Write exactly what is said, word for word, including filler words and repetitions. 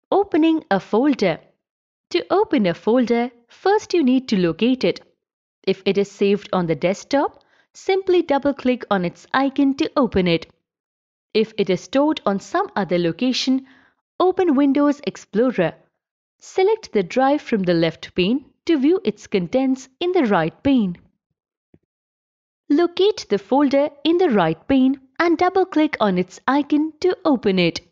Opening a folder. To open a folder, first you need to locate it. If it is saved on the desktop, simply double-click on its icon to open it. If it is stored on some other location, open Windows Explorer. Select the drive from the left pane to view its contents in the right pane. Locate the folder in the right pane and double-click on its icon to open it.